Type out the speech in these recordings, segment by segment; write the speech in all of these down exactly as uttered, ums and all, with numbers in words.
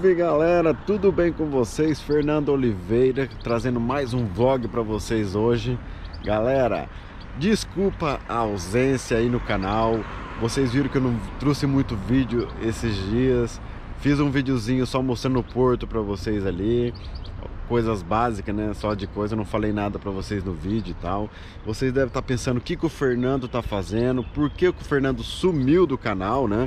Salve galera, tudo bem com vocês? Fernando Oliveira trazendo mais um vlog para vocês hoje. Galera, desculpa a ausência aí no canal. Vocês viram que eu não trouxe muito vídeo esses dias. Fiz um videozinho só mostrando o porto para vocês ali, coisas básicas, né? Só de coisa, eu não falei nada para vocês no vídeo e tal. Vocês devem estar pensando o que, que o Fernando tá fazendo, por que, que o Fernando sumiu do canal, né?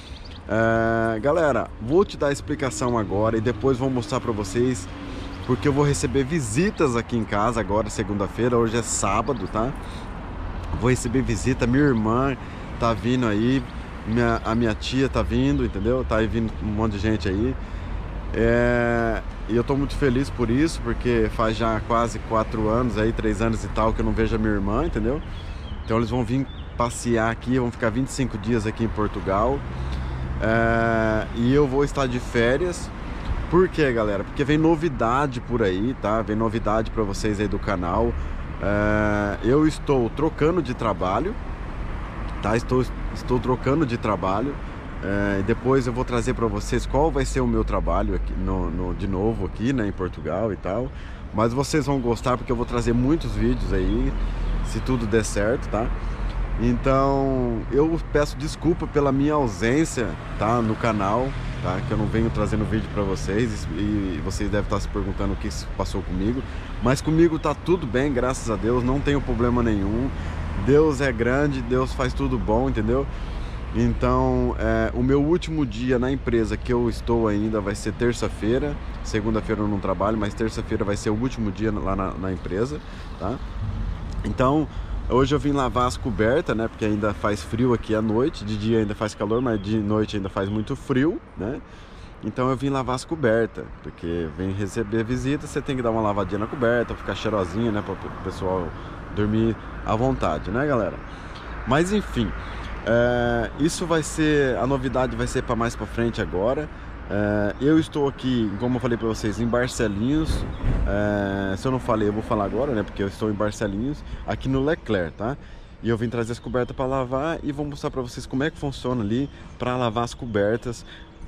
Uh, galera, vou te dar a explicação agora e depois vou mostrar para vocês, porque eu vou receber visitas aqui em casa agora, segunda-feira. Hoje é sábado, tá? Vou receber visita, minha irmã tá vindo aí, minha, a minha tia tá vindo, entendeu? Tá aí vindo um monte de gente aí. É, e eu tô muito feliz por isso, porque faz já quase quatro anos aí, três anos e tal que eu não vejo a minha irmã, entendeu? Então eles vão vir passear aqui, vão ficar vinte e cinco dias aqui em Portugal. É, e eu vou estar de férias. Por quê, galera? Porque vem novidade por aí, tá? Vem novidade para vocês aí do canal. É, eu estou trocando de trabalho, tá? Estou, estou trocando de trabalho. É, depois eu vou trazer para vocês qual vai ser o meu trabalho aqui no, no, de novo aqui, né, em Portugal e tal. Mas vocês vão gostar porque eu vou trazer muitos vídeos aí, se tudo der certo, tá? Então eu peço desculpa pela minha ausência, tá, no canal, tá, que eu não venho trazendo vídeo para vocês e vocês devem estar se perguntando o que passou comigo. Mas comigo tá tudo bem, graças a Deus, não tenho problema nenhum. Deus é grande, Deus faz tudo bom, entendeu? Então é, o meu último dia na empresa que eu estou ainda vai ser terça-feira. Segunda-feira eu não trabalho, mas terça-feira vai ser o último dia lá na, na empresa, tá? Então hoje eu vim lavar as cobertas, né? Porque ainda faz frio aqui à noite. De dia ainda faz calor, mas de noite ainda faz muito frio, né? Então eu vim lavar as cobertas, porque vem receber visita, você tem que dar uma lavadinha na coberta, ficar cheirosinha, né? Para o pessoal dormir à vontade, né, galera? Mas enfim, é, isso vai ser, a novidade vai ser para mais para frente agora. É, eu estou aqui, como eu falei para vocês, em Barcelinhos. É, se eu não falei, eu vou falar agora, né? Porque eu estou em Barcelinhos, aqui no Leclerc, tá? E eu vim trazer as cobertas para lavar e vou mostrar para vocês como é que funciona ali para lavar as cobertas,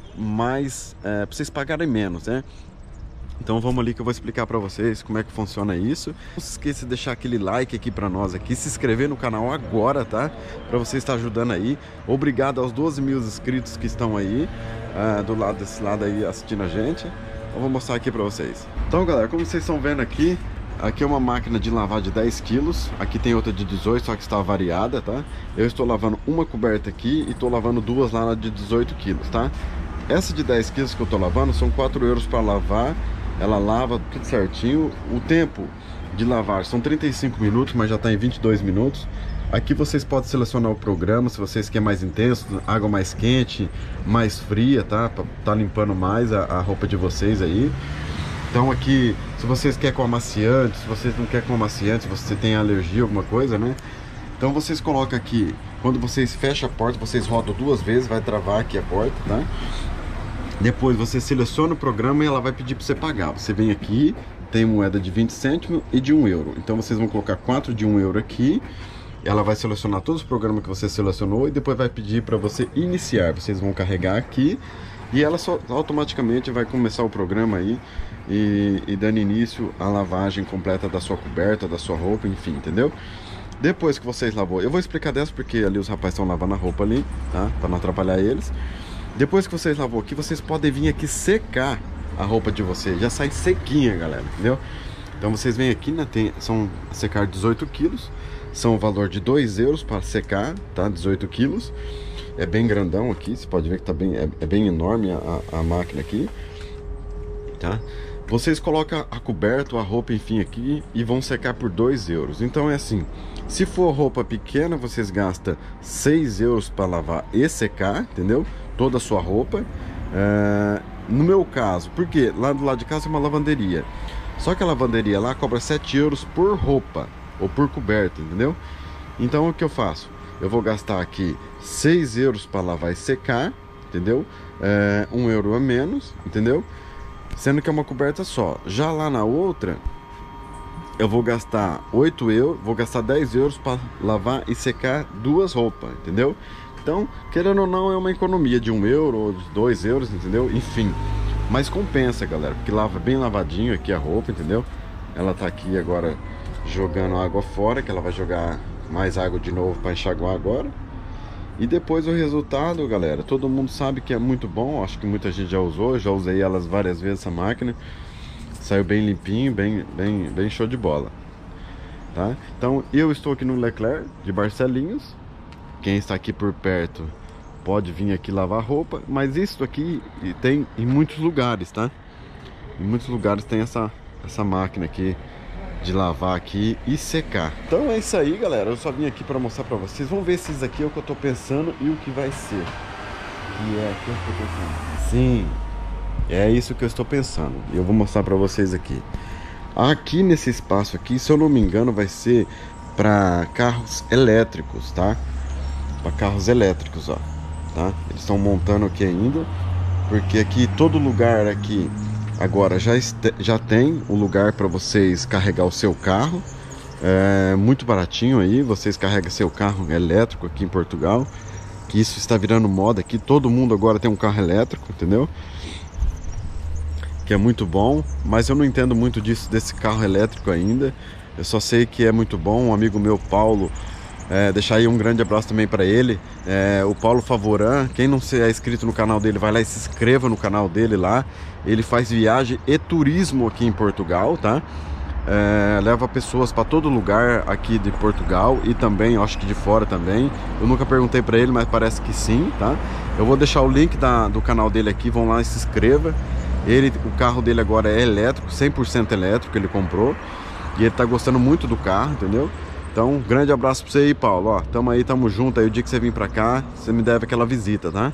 mas é, para vocês pagarem menos, né? Então vamos ali que eu vou explicar para vocês como é que funciona isso. Não se esqueça de deixar aquele like aqui para nós aqui, se inscrever no canal agora, tá? Para você estar ajudando aí. Obrigado aos doze mil inscritos que estão aí, uh, do lado desse lado aí assistindo a gente. Eu vou mostrar aqui para vocês. Então, galera, como vocês estão vendo aqui, aqui é uma máquina de lavar de dez quilos. Aqui tem outra de dezoito, só que está variada, tá? Eu estou lavando uma coberta aqui e estou lavando duas lá de dezoito quilos, tá? Essa de dez quilos que eu estou lavando são quatro euros para lavar. Ela lava tudo certinho. O tempo de lavar são trinta e cinco minutos, mas já está em vinte e dois minutos. Aqui vocês podem selecionar o programa, se vocês querem mais intenso, água mais quente, mais fria, tá? Pra tá limpando mais a, a roupa de vocês aí. Então aqui, se vocês querem com amaciante, se vocês não querem com amaciante, se você tem alergia, alguma coisa, né? Então vocês colocam aqui, quando vocês fecham a porta, vocês rodam duas vezes, vai travar aqui a porta, tá? Depois você seleciona o programa e ela vai pedir para você pagar. Você vem aqui, tem moeda de vinte cêntimos e de um euro. Então vocês vão colocar quatro de um euro aqui. Ela vai selecionar todos os programas que você selecionou e depois vai pedir para você iniciar. Vocês vão carregar aqui e ela só automaticamente vai começar o programa aí e, e dando início à lavagem completa da sua coberta, da sua roupa, enfim, entendeu? Depois que vocês lavou, eu vou explicar dessa porque ali os rapazes estão lavando a roupa ali, tá? Para não atrapalhar eles. Depois que vocês lavou aqui, vocês podem vir aqui secar a roupa de vocês. Já sai sequinha, galera, entendeu? Então vocês vêm aqui, né, tem, são secar dezoito quilos. São o valor de dois euros para secar, tá? dezoito quilos. É bem grandão aqui, você pode ver que tá bem, é, é bem enorme a, a máquina aqui, tá? Vocês colocam a coberta, a roupa, enfim, aqui e vão secar por dois euros. Então é assim, se for roupa pequena, vocês gastam seis euros para lavar e secar, entendeu? Toda a sua roupa. É, no meu caso, porque lá do lado de casa é uma lavanderia. Só que a lavanderia lá cobra sete euros por roupa ou por coberta, entendeu? Então o que eu faço? Eu vou gastar aqui seis euros para lavar e secar, entendeu? É, um euro a menos, entendeu? Sendo que é uma coberta só. Já lá na outra, eu vou gastar oito euros, vou gastar dez euros para lavar e secar duas roupas, entendeu? Então, querendo ou não, é uma economia de um euro ou de dois euros, entendeu? Enfim, Mas compensa, galera, porque lava bem lavadinho aqui a roupa, entendeu? Ela tá aqui agora jogando água fora, que ela vai jogar mais água de novo para enxaguar agora. E depois o resultado, galera, todo mundo sabe que é muito bom. Acho que muita gente já usou, já usei elas várias vezes, essa máquina. Saiu bem limpinho, bem, bem, bem show de bola, tá? Então eu estou aqui no Leclerc de Barcelinhos. Quem está aqui por perto pode vir aqui lavar roupa, mas isso aqui tem em muitos lugares, tá? Em muitos lugares tem essa, essa máquina aqui de lavar aqui e secar. Então é isso aí, galera. Eu só vim aqui para mostrar para vocês. Vamos ver se isso aqui é o que eu tô pensando e o que vai ser. Que é o que eu estou pensando. Sim, é isso que eu estou pensando. E eu vou mostrar para vocês aqui. Aqui nesse espaço aqui, se eu não me engano, vai ser para carros elétricos, tá? Para carros elétricos, ó, tá? Eles estão montando aqui ainda, porque aqui todo lugar aqui agora já, este, já tem um lugar para vocês carregar o seu carro. É muito baratinho aí, vocês carregam seu carro elétrico aqui em Portugal, que isso está virando moda aqui, todo mundo agora tem um carro elétrico, entendeu? Que é muito bom, mas eu não entendo muito disso, desse carro elétrico ainda. Eu só sei que é muito bom. Um amigo meu, Paulo, é, deixar aí um grande abraço também para ele, é, o Paulo Favoran. Quem não se é inscrito no canal dele, vai lá e se inscreva no canal dele lá. Ele faz viagem e turismo aqui em Portugal, tá? É, leva pessoas para todo lugar aqui de Portugal e também, eu acho que de fora também. Eu nunca perguntei para ele, mas parece que sim, tá? Eu vou deixar o link da, do canal dele aqui, vão lá e se inscreva. Ele, o carro dele agora é elétrico, cem por cento elétrico, ele comprou. E ele tá gostando muito do carro, entendeu? Então, um grande abraço pra você aí, Paulo. Ó, tamo aí, tamo junto aí. O dia que você vir pra cá, você me deve aquela visita, tá?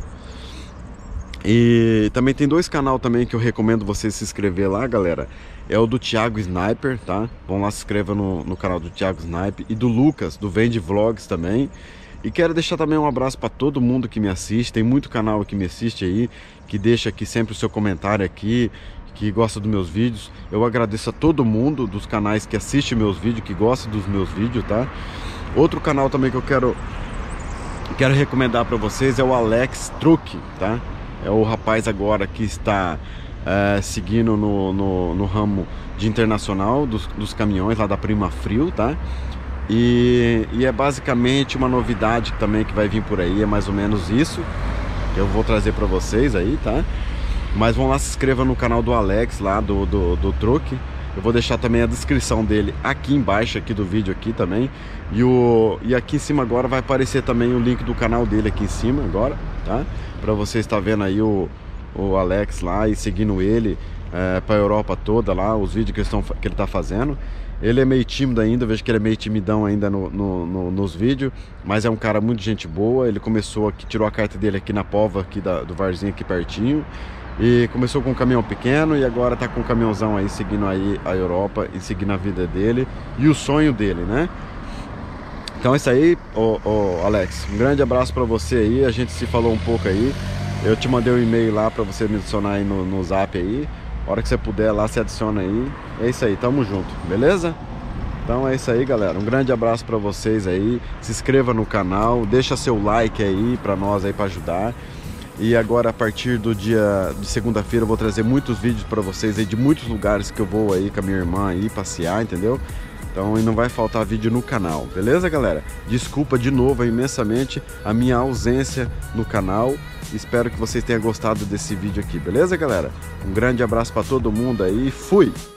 E também tem dois canais também que eu recomendo você se inscrever lá, galera. É o do Thiago Sniper, tá? Vão lá, se inscreva no, no canal do Thiago Sniper. E do Lucas, do Vende Vlogs também. E quero deixar também um abraço para todo mundo que me assiste. Tem muito canal que me assiste aí, que deixa aqui sempre o seu comentário aqui, que gosta dos meus vídeos. Eu agradeço a todo mundo dos canais que assiste meus vídeos, que gosta dos meus vídeos, tá? Outro canal também que eu quero quero recomendar para vocês é o Alex Truck, tá? É o rapaz agora que está é, seguindo no, no, no ramo de internacional dos, dos caminhões lá da Prima Frio, tá? E, e é basicamente uma novidade também que vai vir por aí, é mais ou menos isso que eu vou trazer para vocês aí, tá? Mas vão lá, se inscreva no canal do Alex lá do, do, do Truck. Eu vou deixar também a descrição dele aqui embaixo aqui do vídeo aqui também. E, o, e aqui em cima agora vai aparecer também o link do canal dele aqui em cima agora, tá? Para você estar vendo aí o, o Alex lá e seguindo ele é, para a Europa toda lá, os vídeos que, estão, que ele tá fazendo. Ele é meio tímido ainda, vejo que ele é meio timidão ainda no, no, no, nos vídeos, mas é um cara muito gente boa. Ele começou aqui, tirou a carta dele aqui na Pova, aqui da, do Varzinho aqui pertinho. E começou com um caminhão pequeno e agora tá com um caminhãozão aí, seguindo aí a Europa e seguindo a vida dele e o sonho dele, né? Então é isso aí, ô, ô, Alex, um grande abraço pra você aí. A gente se falou um pouco aí. Eu te mandei um e-mail lá pra você me adicionar aí no, no zap aí. A hora que você puder lá, se adiciona aí. É isso aí, tamo junto, beleza? Então é isso aí, galera, um grande abraço pra vocês aí. Se inscreva no canal, deixa seu like aí pra nós aí, pra ajudar. E agora, a partir do dia de segunda-feira, eu vou trazer muitos vídeos para vocês aí de muitos lugares que eu vou aí com a minha irmã aí passear, entendeu? Então, e não vai faltar vídeo no canal, beleza, galera? Desculpa de novo imensamente a minha ausência no canal. Espero que vocês tenham gostado desse vídeo aqui, beleza, galera? Um grande abraço para todo mundo aí, fui!